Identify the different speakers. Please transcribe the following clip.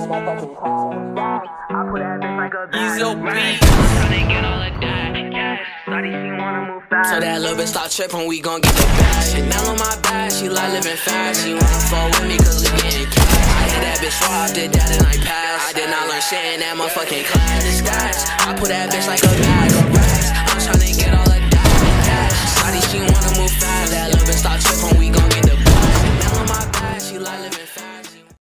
Speaker 1: So that little bitch start trippin', we gon' get the bag. Chanel on my back, she like living fast. She wanna fuck with me cause we getting cash. I hit that bitch raw, did that and I passed. I did not learn shit in that motherfucking class. I put that bitch like a bag of racks. I'm tryna get all